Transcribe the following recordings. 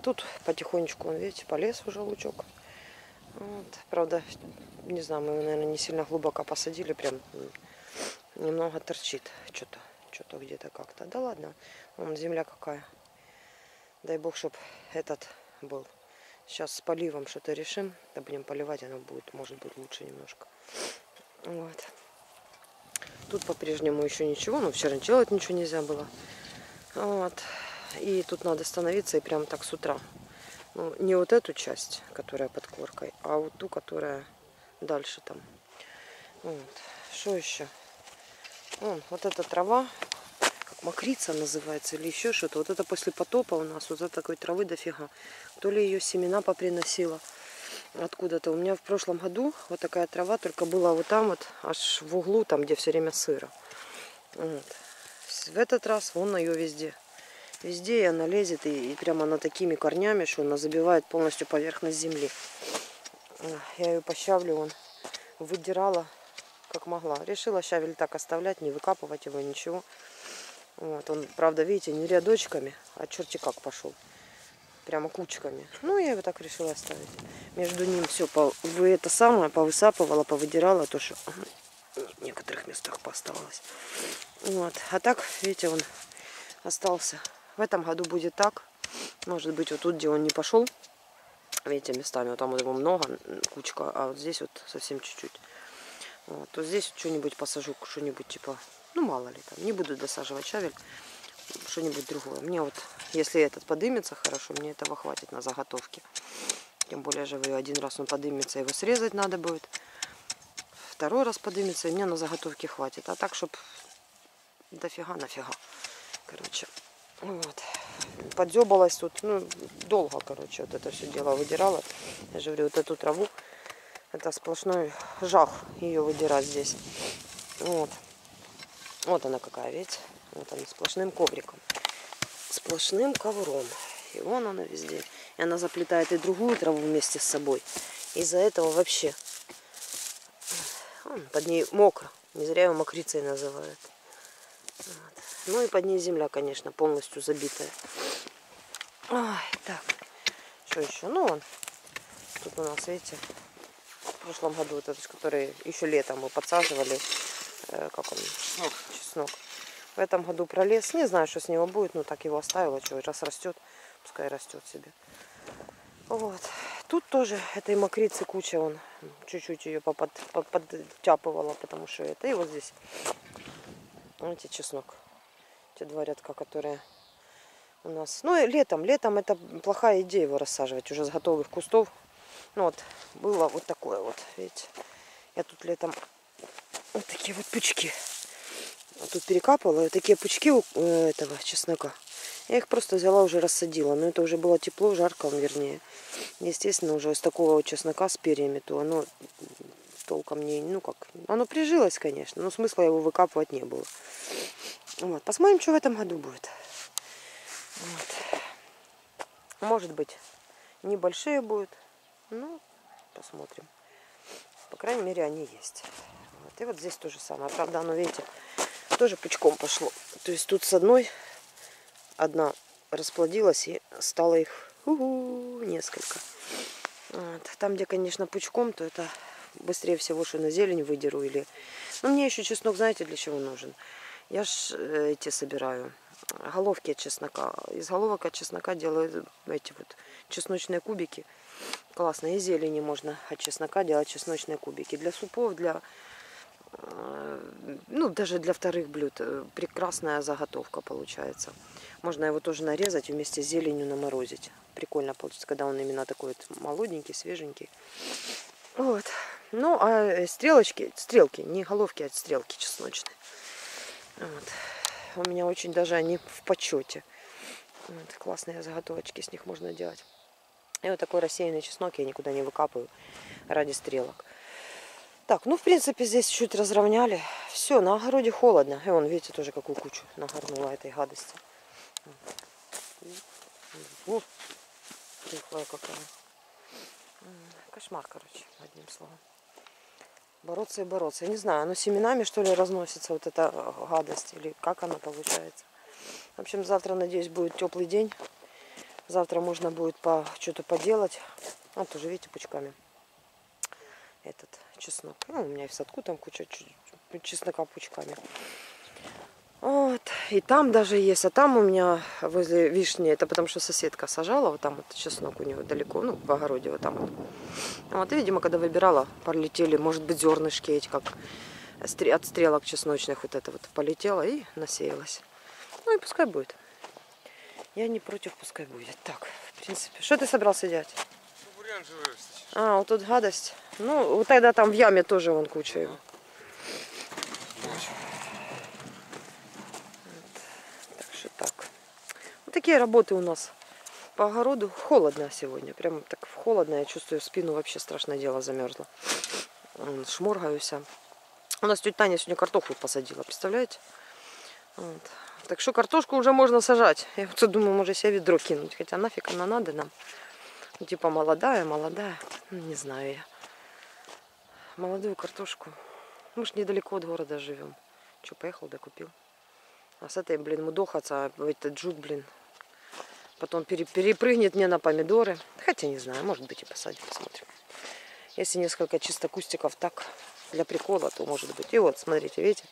Тут потихонечку, он, видите, полез уже лучок. Вот. Правда, не знаю, мы его, наверное, не сильно глубоко посадили. Прям немного торчит что-то где-то как-то. Да ладно, вон земля какая. Дай бог, чтобы этот был. Сейчас с поливом что-то решим. Да будем поливать, оно будет, может быть, лучше немножко. Вот. Тут по-прежнему еще ничего. Ну, вчера делать ничего нельзя было. Вот. И тут надо становиться и прям так с утра. Ну, не вот эту часть, которая под коркой, а вот ту, которая дальше там. Вот. Что еще? Вон, вот эта трава, как мокрица называется, или еще что-то. Вот это после потопа у нас, вот это такой травы дофига. То ли ее семена поприносила откуда-то. У меня в прошлом году вот такая трава, только была вот там вот, аж в углу, там, где все время сыро. Вот. В этот раз вон ее везде. Везде и она лезет, и прямо она такими корнями, что она забивает полностью поверхность земли. Я ее по щавлю вон выдирала как могла. Решила щавель так оставлять, не выкапывать его, ничего. Вот. Он, правда, видите, не рядочками, а черти как пошел. Прямо кучками. Ну, я его так решила оставить. Между ним все это самое повысапывала, повыдирала, то, что в некоторых местах пооставалось. Вот. А так, видите, он остался. В этом году будет так. Может быть, вот тут, где он не пошел, видите, местами, вот там вот его много, кучка, а вот здесь вот совсем чуть-чуть. Вот, то здесь что-нибудь посажу, что-нибудь типа, ну мало ли, там, не буду досаживать щавель, что-нибудь другое. Мне вот, если этот подымется хорошо, мне этого хватит на заготовке. Тем более же один раз он подымется, его срезать надо будет. Второй раз подымется, и мне на заготовке хватит. А так, чтобы дофига нафига. Короче, вот. Подзебалась тут, ну, долго, короче, вот это все дело выдирала. Я же говорю, вот эту траву, это сплошной жах ее выдирать здесь. Вот. Вот она какая, видите? Вот она сплошным ковриком. Сплошным ковром. И вон она везде. И она заплетает и другую траву вместе с собой. Из-за этого вообще под ней мокро. Не зря ее мокрицей называют. Вот. Ну и под ней земля, конечно, полностью забитая. Ой, так. Что еще? Ну, вон. Тут у нас, видите, в прошлом году вот этот, который еще летом мы подсаживали. Как он? Чеснок. В этом году пролез. Не знаю, что с него будет. Но так его оставила. Что, раз растет, пускай растет себе. Вот. Тут тоже этой мокрицы куча. Он чуть-чуть ее подтяпывала, потому что это. И вот здесь, видите, чеснок. Те два рядка, которые у нас. Ну, и летом это плохая идея его рассаживать уже с готовых кустов. Ну, вот, было вот такое вот, видите. Я тут летом вот такие вот пучки. Тут перекапывала. И такие пучки у этого чеснока. Я их просто взяла, уже рассадила. Но это уже было тепло, жарко, вернее. Естественно, уже из такого вот чеснока с перьями, то оно толком не... Ну, как... Оно прижилось, конечно. Но смысла его выкапывать не было. Вот. Посмотрим, что в этом году будет. Вот. Может быть, небольшие будут. Ну, посмотрим. По крайней мере, они есть. Вот. И вот здесь то же самое. Правда, оно, видите, тоже пучком пошло. То есть тут с одна расплодилась и стало их несколько. Вот. Там, где, конечно, пучком, то это быстрее всего, что на зелень выдеру. Или... Ну, мне еще чеснок, знаете, для чего нужен? Я ж эти собираю. Головки от чеснока. Из головок от чеснока делаю эти вот чесночные кубики. Классно. Из зелени можно от чеснока делать чесночные кубики. Для супов, ну, даже для вторых блюд. Прекрасная заготовка получается. Можно его тоже нарезать и вместе с зеленью наморозить. Прикольно получится, когда он именно такой вот молоденький, свеженький. Вот. Ну, а стрелки, не головки, а стрелки чесночные. Вот. У меня очень даже они в почете. Вот, классные заготовочки с них можно делать. И вот такой рассеянный чеснок я никуда не выкапываю ради стрелок. Так, ну в принципе здесь чуть разровняли. Все, на огороде холодно. И вон, видите, тоже какую кучу нагорнула этой гадости. Ух, рыхлая какая. Кошмар, короче, одним словом. Бороться и бороться. Я не знаю, оно семенами, что ли, разносится, вот эта гадость, или как она получается. В общем, завтра, надеюсь, будет теплый день. Завтра можно будет что-то поделать. Вот тоже, видите, пучками. Этот чеснок. Ну, у меня и в садку там куча чеснока пучками. Вот. И там даже есть. А там у меня возле вишни, это потому что соседка сажала. Вот там вот чеснок у него далеко, ну, в огороде вот там вот. Вот, и, видимо, когда выбирала, полетели, может быть, зернышки эти, как от стрелок чесночных вот это вот полетело и насеялось. Ну и пускай будет. Я не против, пускай будет. Так, в принципе. Что ты собрался делать? Бурьян же вырастить. А, вот тут гадость. Ну, вот тогда там в яме тоже вон куча его. Так что так. Вот такие работы у нас по огороду. Холодно сегодня. Прям так холодно. Я чувствую, в спину вообще страшное дело замерзло. Шморгаюсь. У нас тетя Таня сегодня картошку посадила, представляете? Вот. Так что картошку уже можно сажать. Я вот думаю, может себе ведро кинуть. Хотя нафиг она надо нам. Ну, типа молодая. Не знаю я. Молодую картошку. Мы ж недалеко от города живем. Че, поехал, да купил. А с этой, блин, мудохаться, этот жук, блин, потом перепрыгнет мне на помидоры. Хотя не знаю, может быть и посадим, посмотрим. Если несколько чисто кустиков так, для прикола, то может быть. И вот, смотрите, видите?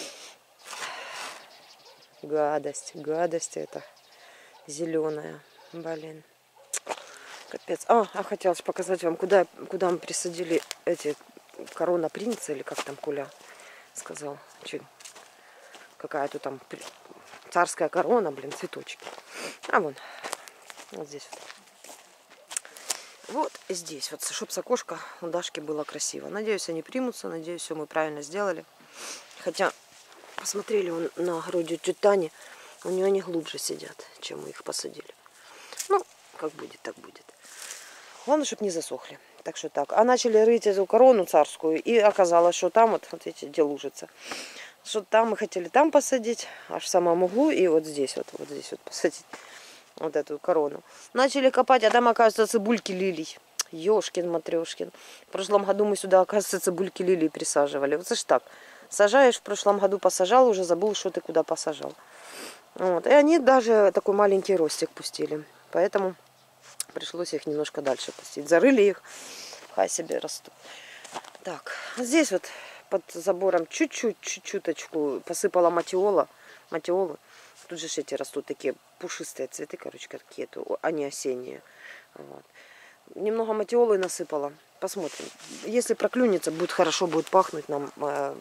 Гадость это зеленая. Блин. Капец. А хотелось показать вам, куда мы присадили эти корона принца, или как там Коля сказал. Какая-то там царская корона, блин, цветочки. А вон здесь вот. Вот здесь вот, чтобы с окошка у Дашки было красиво. Надеюсь, они примутся, надеюсь, все мы правильно сделали. Хотя, посмотрели на огороде тети Тани, у нее они глубже сидят, чем мы их посадили. Ну, как будет, так будет. Главное, чтобы не засохли. Так что так. А начали рыть эту корону царскую, и оказалось, что там вот видите, где лужица. Что там мы хотели там посадить, аж в самом углу, и вот здесь вот посадить вот эту корону. Начали копать, а там, оказывается, цибульки лилий. Ёшкин, матрешкин. В прошлом году мы сюда, оказывается, цибульки лилий присаживали. Вот это ж так. Сажаешь, в прошлом году посажал, уже забыл, что ты куда посажал. Вот. И они даже такой маленький ростик пустили. Поэтому пришлось их немножко дальше пустить. Зарыли их, хай себе растут. Так, здесь вот под забором чуть-чуточку посыпала матиолу. Тут же эти растут такие пушистые цветы, короче, какие-то, они осенние. Вот. Немного матиолы насыпала. Посмотрим. Если проклюнется, будет хорошо, будет пахнуть нам в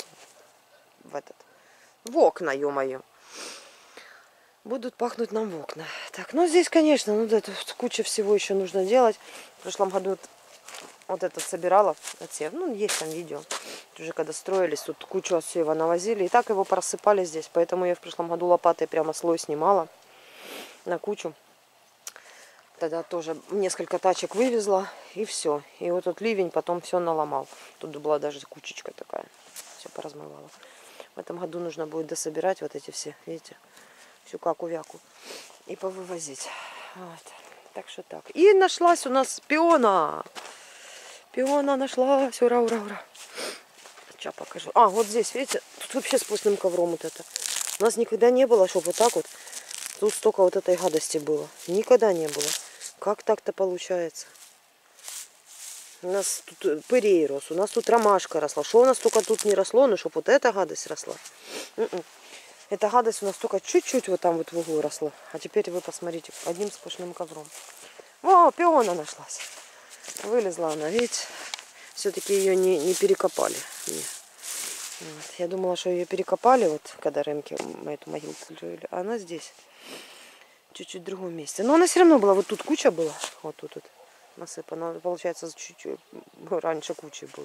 окна, ё-моё. Будут пахнуть нам в окна. Так, ну здесь, конечно, ну это куча всего еще нужно делать. В прошлом году вот этот собирала отсев. Ну, есть там видео. Уже когда строились, тут кучу отсева навозили. И так его просыпали здесь. Поэтому я в прошлом году лопатой прямо слой снимала на кучу. Тогда тоже несколько тачек вывезла. И все. И вот тут ливень потом все наломал. Тут была даже кучечка такая. Все поразмывала. В этом году нужно будет дособирать вот эти все, видите, всю каку-вяку. И повывозить. Вот. Так что так. И нашлась у нас пиона. Пиона нашлась. Ура, ура, ура. Сейчас покажу. А, вот здесь, видите, тут вообще сплошным ковром вот это. У нас никогда не было, чтобы вот так вот. Тут столько вот этой гадости было. Никогда не было. Как так-то получается? У нас тут пырей рос, у нас тут ромашка росла. Что у нас только тут не росло, ну чтобы вот эта гадость росла. Эта гадость у нас только чуть-чуть вот там вот в углу росла. А теперь вы посмотрите, одним сплошным ковром. О, пиона нашлась. Вылезла она, видите? Все-таки ее не перекопали. Вот. Я думала, что ее перекопали, вот когда Ремки мы эту могилку жили. А она здесь. Чуть-чуть в другом месте. Но она все равно была. Вот тут куча была. Вот тут вот насыпана. Получается, чуть-чуть раньше кучей было.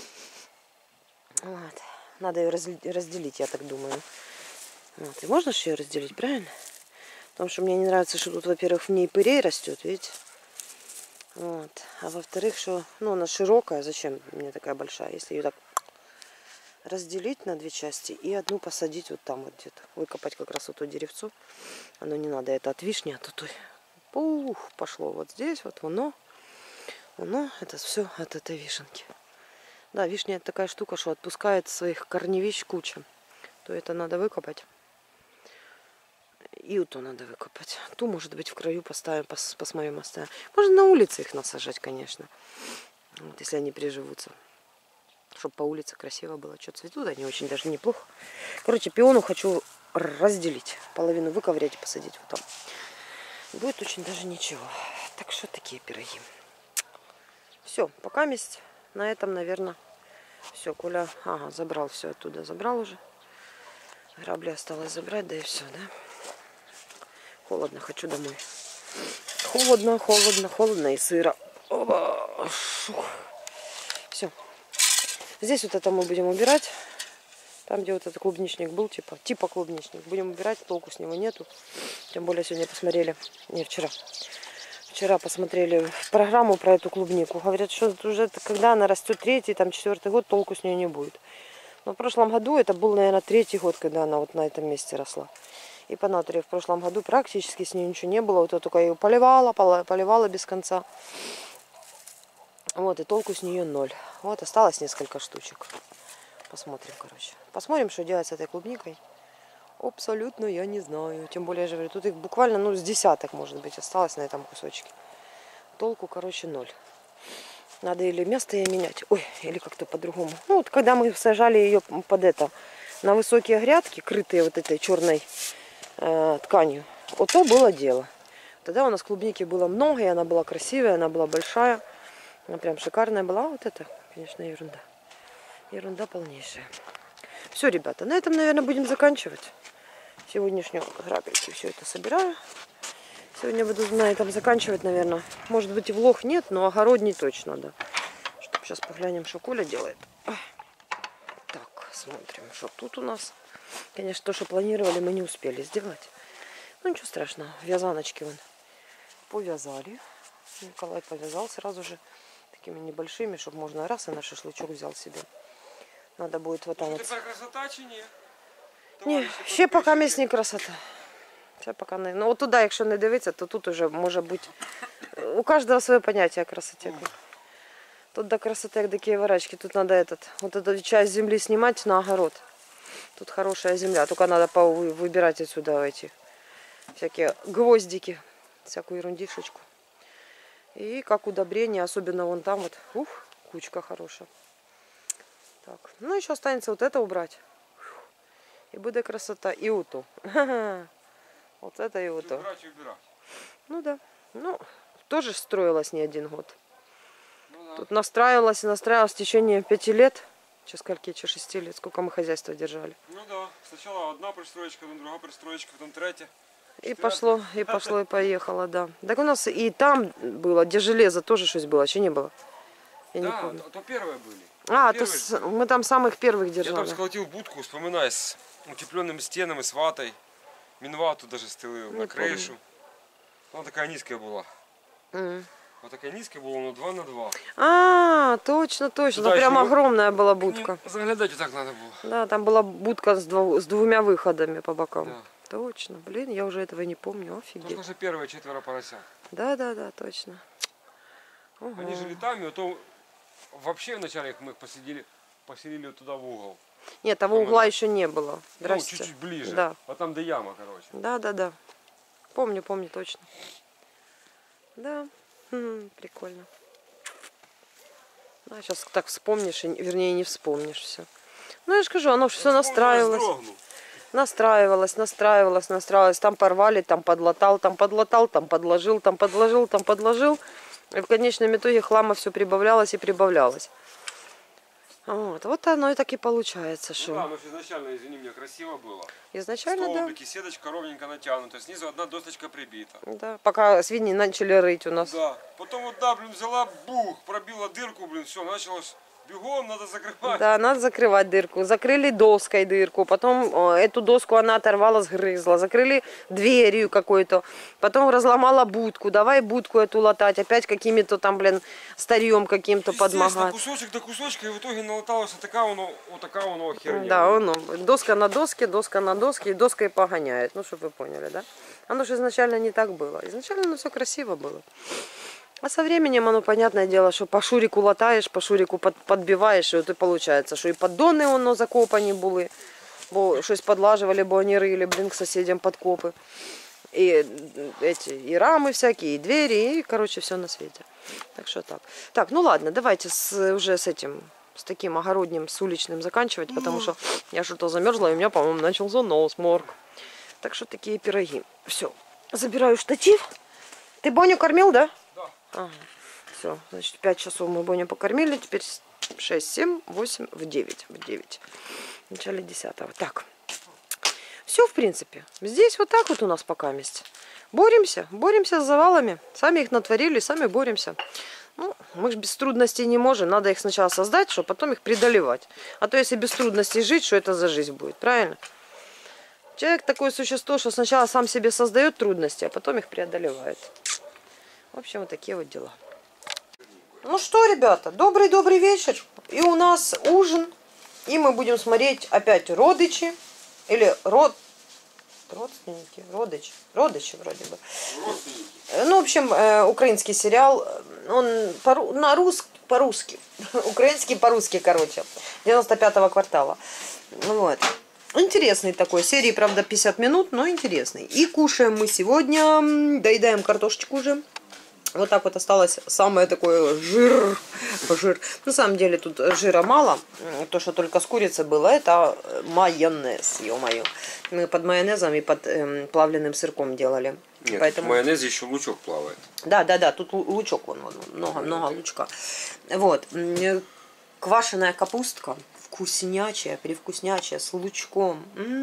Вот. Надо ее разделить, я так думаю. Вот. И можно же ее разделить, правильно? Потому что мне не нравится, что тут, во-первых, в ней пырей растет, видите? Вот. А во-вторых, что ну, она широкая. Зачем мне такая большая? Если ее так разделить на две части и одну посадить вот там вот где-то. Выкопать как раз вот то деревцо. Оно не надо, это от вишни, а тут пух, пошло вот здесь, вот оно, это все от этой вишенки. Да, вишня это такая штука, что отпускает своих корневищ куча. То это надо выкопать И вот то надо выкопать. Ту, может быть, в краю поставим, посмотрим, оставим. Можно на улице их насажать, конечно. Вот, если они приживутся. Чтобы по улице красиво было. Что цветут они очень даже неплохо. Короче, пиону хочу разделить. Половину выковырять и посадить вот там. Будет очень даже ничего. Так что такие пироги. Все, пока месть. На этом, наверное, все. Коля, ага, забрал все оттуда. Забрал уже. Грабли осталось забрать, да и все, да? Холодно, хочу домой. Холодно, холодно, холодно и сыро. Все. Здесь вот это мы будем убирать. Там, где вот этот клубничник был, типа клубничник. Будем убирать, толку с него нету. Тем более сегодня посмотрели, не вчера. Вчера посмотрели программу про эту клубнику. Говорят, что уже когда она растет 3-й, там 4-й год, толку с нее не будет. Но в прошлом году это был, наверное, 3-й год, когда она вот на этом месте росла. И по натуре в прошлом году практически с ней ничего не было. Вот я только ее поливала без конца. Вот, и толку с нее 0. Вот, осталось несколько штучек. Посмотрим, короче. Посмотрим, что делать с этой клубникой. Абсолютно я не знаю. Тем более, я же говорю, тут их буквально, ну, с десяток, может быть, осталось на этом кусочке. Толку, короче, 0. Надо или место ей менять, ой, или как-то по-другому. Ну, вот когда мы сажали ее под это, на высокие грядки, крытые вот этой черной тканью, вот то было дело. Тогда у нас клубники было много, и она была красивая, она была большая. Она прям шикарная была. А вот это, конечно, ерунда. Ерунда полнейшая. Все, ребята, на этом, наверное, будем заканчивать. Сегодняшнюю грабельки все это собираю. Сегодня буду на этом заканчивать, наверное. Может быть, и влог нет, но огородний точно, да. Сейчас поглянем, что Коля делает. Так, смотрим, что тут у нас. Конечно, то, что планировали, мы не успели сделать. Ну, ничего страшного. Вязаночки вон повязали. Николай повязал сразу же такими небольшими, чтобы можно раз и на шашлычок взял себе. Надо будет вот там. Тепер красота чи ні? Ні, ще поки місць не красота. Ще поки не. Ну от туди, якщо не дивитися, то тут уже може бути. У кожного своє поняття о красоті. Тут до красоты, как до Киеворачки, тут надо вот эту часть земли снимать на огород. Тут хорошая земля, только надо выбирать отсюда эти всякие гвоздики, всякую ерундишечку. И как удобрение, особенно вон там вот, кучка хорошая. Так, ну еще останется вот это убрать. И будет красота. И вот то. Вот это и вот то. Ну да. Ну, тоже строилась не один год. Ну, да. Тут настраивалась и настраивалась в течение 5 лет. Сейчас скольки, 6 лет. Сколько мы хозяйство держали. Ну да. Сначала одна пристроечка, потом другая пристроечка, потом третья. И пошло, и поехало, да. Так у нас и там было, где железо, тоже что-то было, еще не было. Я не помню. то первые были. А, то мы там самых первых держали. Я там сколотил будку, вспоминай, с утепленными стенами, с ватой. Минвату даже стелил на крышу. Она такая низкая была. Вот такая низкая была, но 2 на 2. А, точно, точно. Там прям огромная была будка. Заглядать вот так надо было. Да, там была будка с двумя выходами по бокам. Да. Точно, блин, я уже этого не помню, офигеть. Потому что первые 4 поросят. Да, точно. Ого. Они жили там, и то вообще вначале мы их поселили вот туда в угол. Нет, того угла еще не было. Ну, чуть-чуть ближе. Да. А там до яма, короче. Да. Помню точно. Да, прикольно. А сейчас так вспомнишь, вернее не вспомнишь все. Ну я же скажу, оно все настраивалось. Настраивалось. Там порвали, там подлатал, там подложил. И в конечном итоге хлама все прибавлялось и прибавлялось. Вот оно и так и получается. Ну, да, но изначально, извини меня, красиво было. Изначально, столбики, сеточка ровненько натянута, снизу одна досточка прибита. Да, пока свиньи начали рыть у нас. Да, потом вот, да, блин, взяла, бух, пробила дырку, блин, все, началось. Бегом надо закрывать. Да, надо закрывать дырку. Закрыли доской дырку. Потом эту доску она оторвала, сгрызла. Закрыли дверью какой-то. Потом разломала будку. Давай будку эту латать. Опять какими-то там, блин, старьем каким-то подмагать. Кусочек до кусочка, и в итоге налаталась вот такая херня. Да, доска на доске, и доской погоняет. Ну, чтобы вы поняли, да? Оно же изначально не так было. Изначально все красиво было. А со временем оно, понятное дело, что по шурику латаешь, по шурику подбиваешь, и вот и получается, что и поддоны закопані були. бо щось подлаживали, бо они рыли, блин, к соседям подкопы. И эти, и рамы всякие, и двери, и, короче, все на свете. Так что так. Так, ну ладно, давайте уже с этим, с таким огородним, с уличным заканчивать, потому что я что-то замерзла, и у меня, по-моему, начался насморк. Так что такие пироги. Все, забираю штатив. Ты Боню кормил, да? Да. Ага. Все, значит, 5 часов мы Боню покормили, теперь 6, 7, 8, в 9. В начале 10-го. Так. Все, в принципе. Здесь вот так вот у нас пока есть. Боремся с завалами. Сами их натворили, сами боремся. Ну, мы же без трудностей не можем. Надо их сначала создать, чтобы потом их преодолевать. А то если без трудностей жить, что это за жизнь будет, правильно? Человек такое существо, что сначала сам себе создает трудности, а потом их преодолевает. В общем, вот такие вот дела. Ну что, ребята, добрый вечер. И у нас ужин. И мы будем смотреть опять «Родичи». Или родственники, родичи вроде бы. Ну, в общем, украинский сериал, он по-русски, украинский по-русски, короче, 95-го квартала. Вот. Интересный такой, серии, правда, 50 минут, но интересный. И кушаем мы сегодня, доедаем картошечку уже. Вот так вот осталось самое такое жир. На самом деле тут жира мало. То, что только с курицы было, это майонез, ё-моё. Мы под майонезом и под плавленным сырком делали. Нет, поэтому... в майонезе еще лучок плавает. Да, тут лучок, вон, много лучка. Вот. Квашеная капустка. Вкуснячая, привкуснячая, с лучком.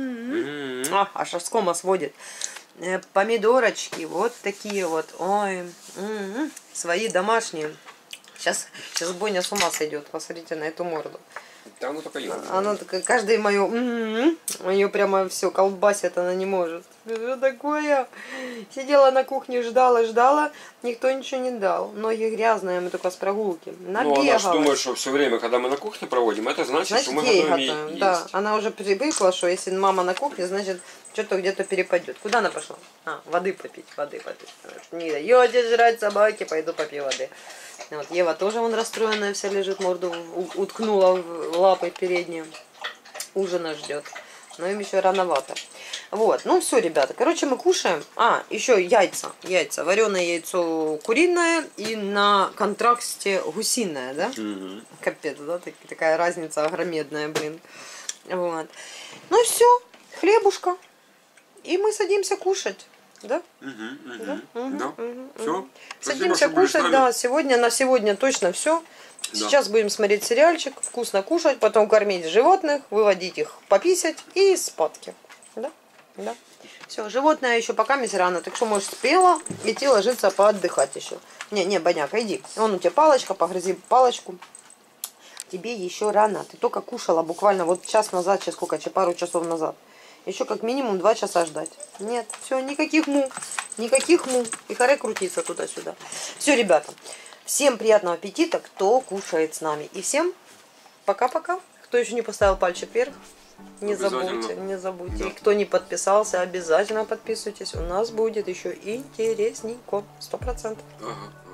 Аж с кома сводит. Помидорочки, вот такие вот. Ой, свои домашние. Сейчас Боня с ума сойдет. Посмотрите на эту морду. Да, ну только ё. Она такая, каждое мое, ее прямо все колбасит, она не может. Что такое? Сидела на кухне, ждала, никто ничего не дал. Ноги грязные, мы только с прогулки. Набегалась. Ну, она же думает, что все время, когда мы на кухне проводим, это значит что мы готовим ей да, есть. она уже привыкла, что если мама на кухне, значит, что-то где-то перепадет. Куда она пошла? Воды попить. Не даете жрать собаки, пойду попью воды. Вот, Ева тоже вон расстроенная вся лежит, морду уткнула в лапы передние. Ужина ждет. Но им еще рановато. Вот, ну все, ребята. Короче, мы кушаем. Еще яйца. Вареное яйцо куриное и на контрасте гусиное, да? Капец, да? Такая разница огромедная, блин. Вот. Ну все, хлебушка. И мы садимся кушать. Да? Да. Все. Садимся кушать, да. На сегодня точно все. Сейчас будем смотреть сериальчик, вкусно кушать, потом кормить животных, выводить их пописать и спадки. Да? Все, животное еще пока рано, так что можешь смело идти ложиться поотдыхать еще. Не, Боняка, иди. Вон у тебя палочка, погрызи палочку. Тебе еще рано. Ты только кушала буквально вот час назад, пару часов назад. Еще как минимум 2 часа ждать. Нет, все, никаких му. И харе крутиться туда-сюда. Все, ребята, всем приятного аппетита, кто кушает с нами. И всем пока-пока. Кто еще не поставил пальчик вверх, не забудьте. Да. И кто не подписался, обязательно подписывайтесь. У нас будет еще интересненько. 100%. Ага.